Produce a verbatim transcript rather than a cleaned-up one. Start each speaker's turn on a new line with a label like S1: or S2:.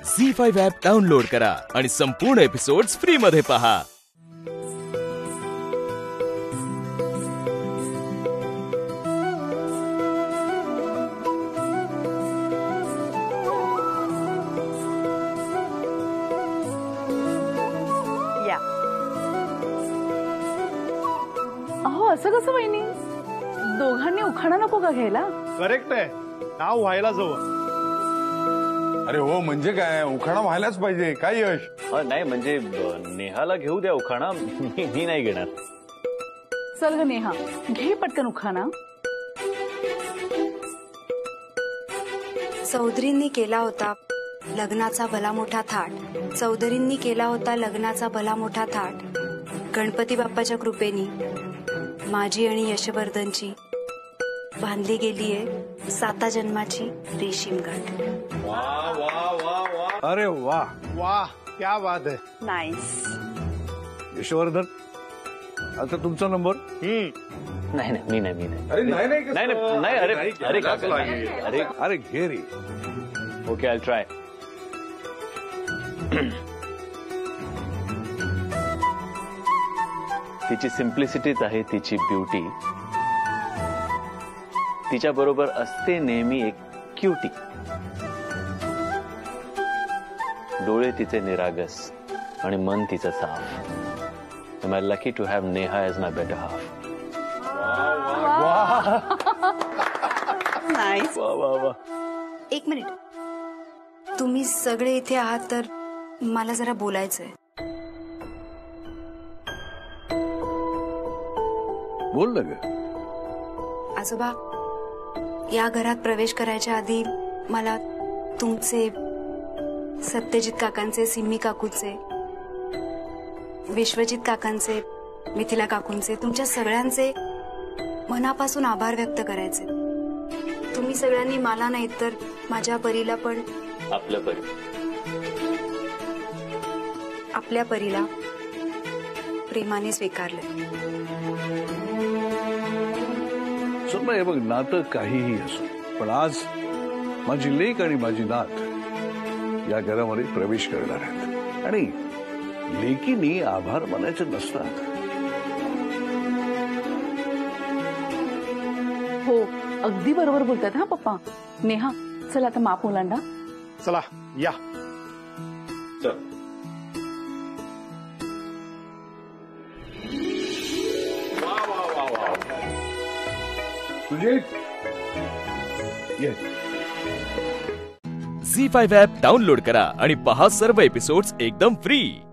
S1: Zee five app download करा आणि संपूर्ण एपिसोड्स फ्री मध्ये पहा।
S2: या अहो असं कसं वहिनी, दोघांनी उखाणा नको का घ्यायला?
S3: करेक्ट आहे, नाव व्हायला जवळ।
S4: अरे हो म्हणजे काय, उखाणा व्हायलाच पाहिजे। काय यश?
S5: नाही म्हणजे नेहाला घेऊ द्या उखाणा, मी, मी नाही घेणार।
S2: चल ग नेहा, घे पटकन उखाणा।
S6: चौधरींनी केला होता लग्नाचा भला मोठा थाट, चौधरींनी केला होता लग्नाचा भला मोठा थाट, गणपती बाप्पाच्या कृपेनी माझी आणि यशवर्धनची बांधली गेलीये साता जन्माची रेशीम गाठ।
S4: वाह वाह वाह वाह, अरे वाह
S3: वाह, क्या बात है।
S2: नाइस
S4: यशवर्धन, आता तुमचा नंबर।
S5: नाही नाही मी नाही मी नाही
S4: अरे नाही नाही
S5: नाही नाही नाही, अरे अरे काका, अरे
S4: अरे घे रे।
S5: Okay I try. तिची सिम्प्लिसिटीच आहे तिची ब्युटी, तिच्या बरोबर असते नेहमी एक क्यूटी, डोळे तिचे निरागस आणि मन तिचं साफ। Am I lucky to have Neha as my better half?
S2: Nice.
S5: वाह वाह वाह।
S6: एक मिनिट, तुम्ही सगळे इथे आहात तर मला जरा बोलायचंय।
S4: बोल ना ग।
S6: आजोबा, या घरात प्रवेश करायच्या आधी मला तुमचे, सत्यजित काकांचे, सिम्मी काकूचे, विश्वजित काकांचे, मिथिला काकूंचे, तुमच्या सगळ्यांचे मनापासून आभार व्यक्त करायचे। तुम्ही सगळ्यांनी मला नाही तर माझ्या परीला पण,
S5: आपल्या परी
S6: आपल्या परीला प्रेमाने स्वीकारले।
S4: सुन हे बघ, नातं काहीही असो, पण आज माझी लेक आणि माझी नात या घरामध्ये प्रवेश करणार आहेत आणि लेकीनी आभार मानायचे नसतात।
S2: हो अगदी बरोबर बोलतात हा पप्पा। नेहा चल आता माप ओलांडा।
S3: चला या।
S4: चल तुझे ये।
S1: झी फाइव्ह ॲप डाउनलोड करा आणि पहा सर्व एपिसोड्स एकदम फ्री।